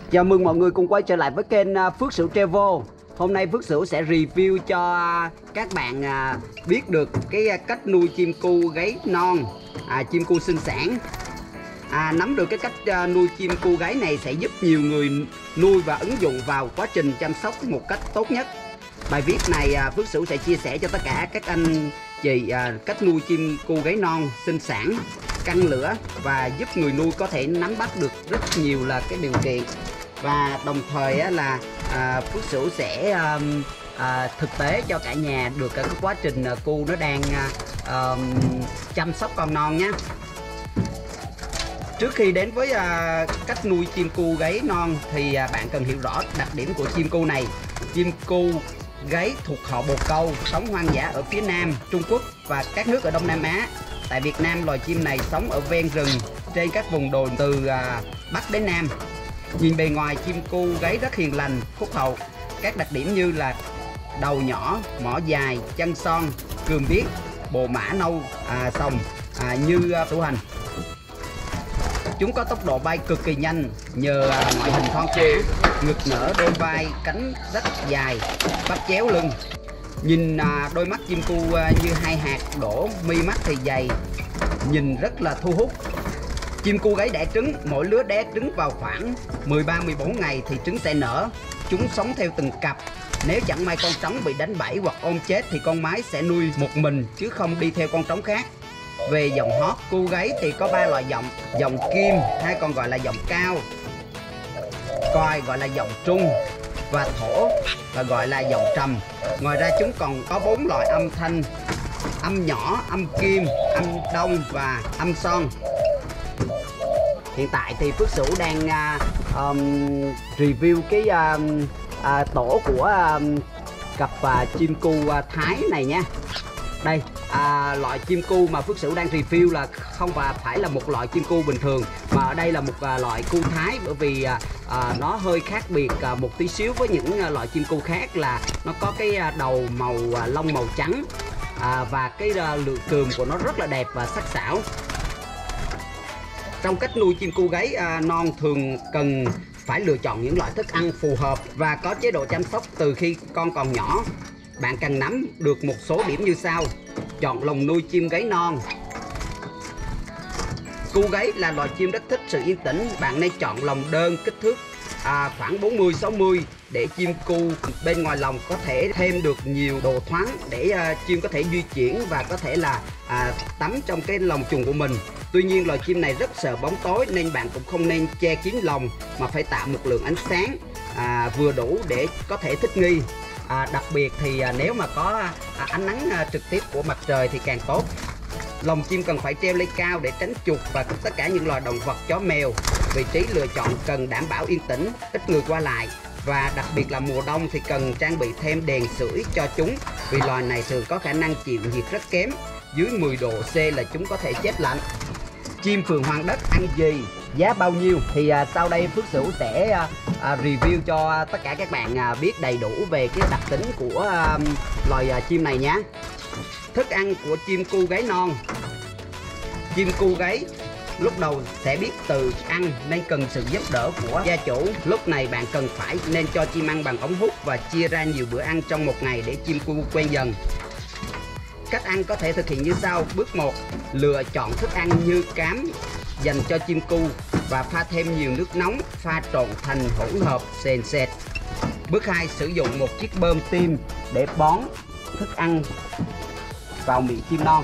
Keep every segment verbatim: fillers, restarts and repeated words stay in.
Chào mừng mọi người cùng quay trở lại với kênh Phước Sửu Travel. Hôm nay Phước Sửu sẽ review cho các bạn biết được cái cách nuôi chim cu gáy non, à, chim cu sinh sản. À, nắm được cái cách nuôi chim cu gáy này sẽ giúp nhiều người nuôi và ứng dụng vào quá trình chăm sóc một cách tốt nhất. Bài viết này Phước Sửu sẽ chia sẻ cho tất cả các anh chị cách nuôi chim cu gáy non sinh sản, căng lửa và giúp người nuôi có thể nắm bắt được rất nhiều là cái điều kiện. Và đồng thời á, là à, Phước Sửu sẽ à, à, thực tế cho cả nhà được cái quá trình à, cu nó đang à, chăm sóc con non nhé. Trước khi đến với à, cách nuôi chim cu gáy non thì à, bạn cần hiểu rõ đặc điểm của chim cu này. Chim cu gáy thuộc họ bồ câu, sống hoang dã ở phía Nam Trung Quốc và các nước ở Đông Nam Á. Tại Việt Nam, loài chim này sống ở ven rừng trên các vùng đồi từ à, Bắc đến Nam. Nhìn bề ngoài, chim cu gáy rất hiền lành, phúc hậu. Các đặc điểm như là đầu nhỏ, mỏ dài, chân son, cườm biếc, bộ mã nâu à, sòng à, như à, thủ hành. Chúng có tốc độ bay cực kỳ nhanh nhờ à, ngoại hình thon thả, ngực nở, đôi vai, cánh rất dài, bắp chéo lưng. Nhìn à, đôi mắt chim cu à, như hai hạt đổ, mi mắt thì dày, nhìn rất là thu hút. Chim cu gáy đẻ trứng, mỗi lứa đẻ trứng vào khoảng mười ba mười bốn ngày thì trứng sẽ nở. Chúng sống theo từng cặp. Nếu chẳng may con trống bị đánh bẫy hoặc ôm chết thì con mái sẽ nuôi một mình chứ không đi theo con trống khác. Về giọng hót, cu gáy thì có ba loại giọng: giọng kim hay còn gọi là giọng cao, còi gọi là giọng trung và thổ và gọi là giọng trầm. Ngoài ra chúng còn có bốn loại âm thanh: âm nhỏ, âm kim, âm đông và âm son. Hiện tại thì Phước Sửu đang uh, um, review cái uh, uh, tổ của uh, cặp uh, chim cu uh, Thái này nha. Đây, uh, loại chim cu mà Phước Sửu đang review là không phải là một loại chim cu bình thường, mà ở đây là một uh, loại cu Thái, bởi vì uh, uh, nó hơi khác biệt uh, một tí xíu với những uh, loại chim cu khác, là nó có cái uh, đầu màu uh, lông màu trắng uh, và cái uh, lưỡi cườm của nó rất là đẹp và sắc sảo. Trong cách nuôi chim cu gáy à, non thường cần phải lựa chọn những loại thức ăn phù hợp và có chế độ chăm sóc từ khi con còn nhỏ. Bạn cần nắm được một số điểm như sau. Chọn lồng nuôi chim gáy non. Cu gáy là loài chim rất thích sự yên tĩnh. Bạn nên chọn lồng đơn kích thước à, khoảng bốn mươi sáu mươi để chim cu bên ngoài lồng có thể thêm được nhiều độ thoáng để à, chim có thể di chuyển và có thể là à, tắm trong cái lồng chuồng của mình. Tuy nhiên loài chim này rất sợ bóng tối nên bạn cũng không nên che kín lồng mà phải tạo một lượng ánh sáng à, vừa đủ để có thể thích nghi. À, đặc biệt thì à, nếu mà có à, ánh nắng à, trực tiếp của mặt trời thì càng tốt. Lồng chim cần phải treo lên cao để tránh chuột và tất cả những loài động vật, chó mèo. Vị trí lựa chọn cần đảm bảo yên tĩnh, ít người qua lại. Và đặc biệt là mùa đông thì cần trang bị thêm đèn sưởi cho chúng, vì loài này thường có khả năng chịu nhiệt rất kém. Dưới mười độ C là chúng có thể chết lạnh. Chim phượng hoàng đất ăn gì, giá bao nhiêu thì à, sau đây Phước Sửu sẽ à, à, review cho tất cả các bạn à, biết đầy đủ về cái đặc tính của à, loài à, chim này nhé. Thức ăn của chim cu gáy non. Chim cu gáy lúc đầu sẽ biết từ ăn nên cần sự giúp đỡ của gia chủ. Lúc này bạn cần phải nên cho chim ăn bằng ống hút và chia ra nhiều bữa ăn trong một ngày để chim cu quen dần. Cách ăn có thể thực hiện như sau. Bước một, lựa chọn thức ăn như cám dành cho chim cu và pha thêm nhiều nước nóng, pha trộn thành hỗn hợp sền sệt. Bước hai, sử dụng một chiếc bơm tim để bón thức ăn vào miệng chim non.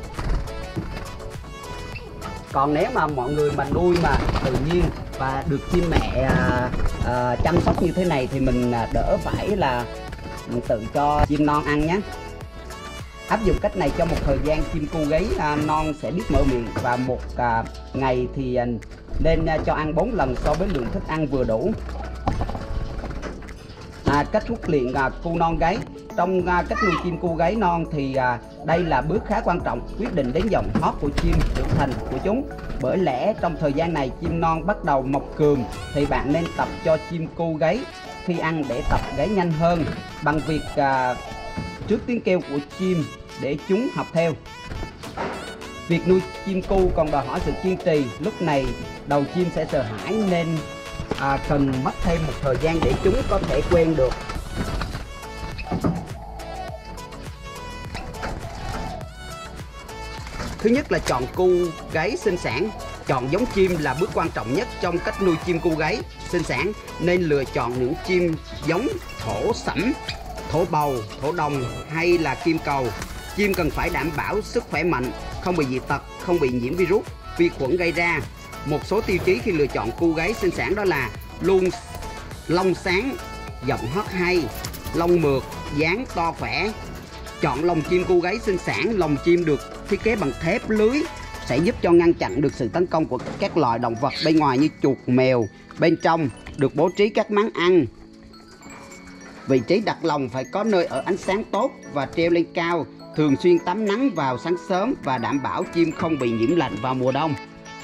Còn nếu mà mọi người mà nuôi mà tự nhiên và được chim mẹ à, à, chăm sóc như thế này thì mình đỡ phải là tự cho chim non ăn nhé. Áp dụng cách này cho một thời gian, chim cu gáy à, non sẽ biết mở miệng và một à, ngày thì à, nên à, cho ăn bốn lần so với lượng thức ăn vừa đủ. À, cách huấn luyện à, cu non gáy. Trong à, cách nuôi chim cu gáy non thì à, đây là bước khá quan trọng, quyết định đến giọng hót của chim trưởng thành của chúng. Bởi lẽ trong thời gian này chim non bắt đầu mọc cườm thì bạn nên tập cho chim cu gáy khi ăn để tập gáy nhanh hơn bằng việc à, trước tiếng kêu của chim để chúng học theo. Việc nuôi chim cu còn đòi hỏi sự kiên trì. Lúc này đầu chim sẽ sợ hãi nên à, cần mất thêm một thời gian để chúng có thể quen được. Thứ nhất là chọn cu gáy sinh sản. Chọn giống chim là bước quan trọng nhất trong cách nuôi chim cu gáy sinh sản, nên lựa chọn những chim giống thổ sẫm, thổ bầu, thổ đồng hay là kim cầu. Chim cần phải đảm bảo sức khỏe mạnh, không bị dị tật, không bị nhiễm virus, vi khuẩn gây ra. Một số tiêu chí khi lựa chọn cu gáy sinh sản đó là luôn lông sáng, giọng hót hay, lông mượt, dáng to khỏe. Chọn lồng chim cu gáy sinh sản, lồng chim được thiết kế bằng thép lưới sẽ giúp cho ngăn chặn được sự tấn công của các loài động vật bên ngoài như chuột, mèo. Bên trong được bố trí các máng ăn. Vị trí đặt lồng phải có nơi ở ánh sáng tốt và treo lên cao, thường xuyên tắm nắng vào sáng sớm và đảm bảo chim không bị nhiễm lạnh vào mùa đông.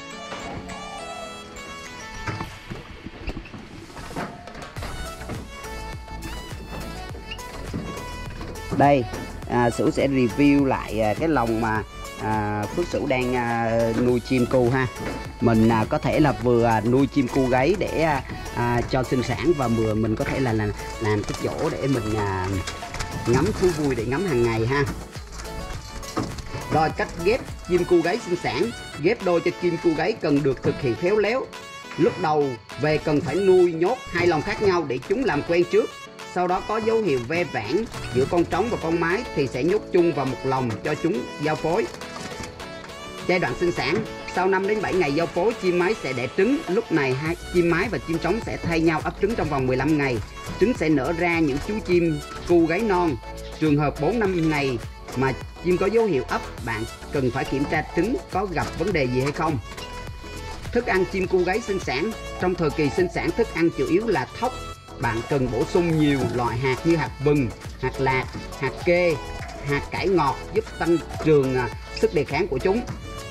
Đây, à, Sửu sẽ review lại à, cái lồng mà à, Phước Sửu đang à, nuôi chim cu ha. Mình à, có thể là vừa à, nuôi chim cu gáy để à, à, cho sinh sản, và vừa mình có thể là, là làm cái chỗ để mình à, ngắm thú vui, để ngắm hàng ngày ha. Rồi, cách ghép chim cu gáy sinh sản. Ghép đôi cho chim cu gáy cần được thực hiện khéo léo. Lúc đầu về cần phải nuôi nhốt hai lồng khác nhau để chúng làm quen trước. Sau đó có dấu hiệu ve vãn giữa con trống và con mái thì sẽ nhốt chung vào một lồng cho chúng giao phối. Giai đoạn sinh sản. Sau năm đến bảy ngày giao phối, chim mái sẽ đẻ trứng. Lúc này hai chim mái và chim trống sẽ thay nhau ấp trứng trong vòng mười lăm ngày. Trứng sẽ nở ra những chú chim cu gáy non. Trường hợp bốn năm ngày mà chim có dấu hiệu ấp, bạn cần phải kiểm tra trứng có gặp vấn đề gì hay không. Thức ăn chim cu gáy sinh sản. Trong thời kỳ sinh sản, thức ăn chủ yếu là thóc. Bạn cần bổ sung nhiều loại hạt như hạt vừng, hạt lạc, hạt kê, hạt cải ngọt giúp tăng cường sức đề kháng của chúng.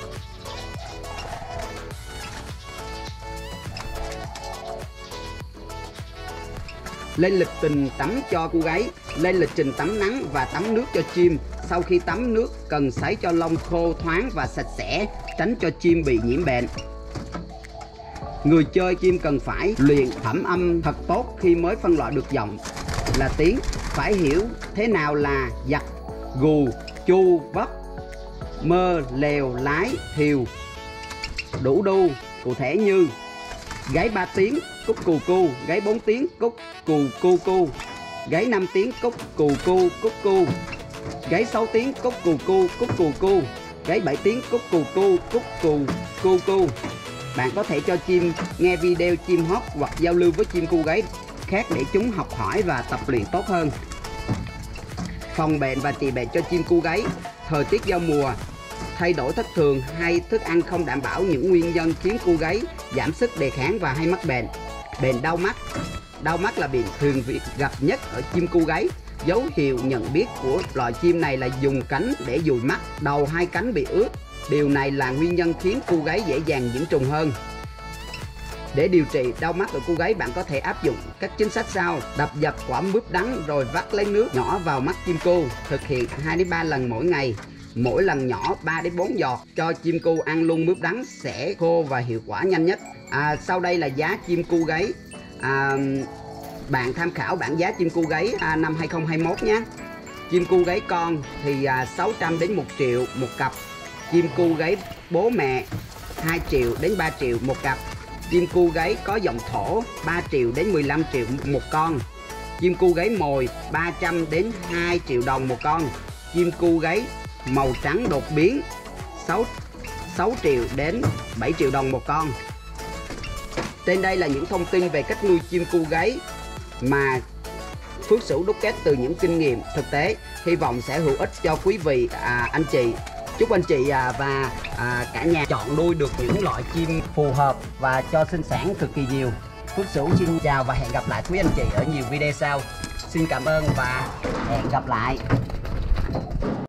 Lên lịch trình tắm cho cu gáy. Lên lịch trình tắm nắng và tắm nước cho chim. Sau khi tắm nước cần sấy cho lông khô thoáng và sạch sẽ, tránh cho chim bị nhiễm bệnh. Người chơi chim cần phải luyện thẩm âm thật tốt khi mới phân loại được giọng là tiếng. Phải hiểu thế nào là giặt, gù, chu, vấp, mơ, lèo, lái, thiều, đủ đu. Cụ thể như gáy ba tiếng, cúc cù cu, gáy bốn tiếng, cúc cù cu cu, gáy năm tiếng, cúc cù cu, cúc cu, gáy sáu tiếng, cúc cù cu, cúc cù cu, gáy bảy tiếng, cúc cù cu, cúc cù cu cu. Bạn có thể cho chim nghe video chim hót hoặc giao lưu với chim cu gáy khác để chúng học hỏi và tập luyện tốt hơn. Phòng bệnh và trị bệnh cho chim cu gáy. Thời tiết giao mùa, thay đổi thất thường hay thức ăn không đảm bảo những nguyên nhân khiến cu gáy giảm sức đề kháng và hay mắc bệnh. Bệnh đau mắt. Đau mắt là bệnh thường gặp nhất ở chim cu gáy. Dấu hiệu nhận biết của loài chim này là dùng cánh để dụi mắt, đầu hai cánh bị ướt. Điều này là nguyên nhân khiến cu gáy dễ dàng nhiễm trùng hơn. Để điều trị đau mắt ở cu gáy, bạn có thể áp dụng các chính sách sau: đập dập quả mướp đắng rồi vắt lấy nước nhỏ vào mắt chim cu, thực hiện hai đến ba lần mỗi ngày, mỗi lần nhỏ ba đến bốn giọt. Cho chim cu ăn luôn mướp đắng sẽ khô và hiệu quả nhanh nhất. À, sau đây là giá chim cu gáy. À, bạn tham khảo bảng giá chim cu gáy à, năm hai không hai mốt nhé. Chim cu gáy con thì à, sáu trăm đến một triệu một cặp. Chim cu gáy bố mẹ hai triệu đến ba triệu một cặp. Chim cu gáy có giọng thổ ba triệu đến mười lăm triệu một con. Chim cu gáy mồi ba trăm đến hai triệu đồng một con. Chim cu gáy màu trắng đột biến sáu triệu đến bảy triệu đồng một con. Trên đây là những thông tin về cách nuôi chim cu gáy mà Phước Sửu đúc kết từ những kinh nghiệm thực tế, hy vọng sẽ hữu ích cho quý vị à, anh chị. Chúc anh chị à, và à, cả nhà chọn nuôi được những loại chim phù hợp và cho sinh sản cực kỳ nhiều. Phước Sửu xin chào và hẹn gặp lại quý anh chị ở nhiều video sau. Xin cảm ơn và hẹn gặp lại.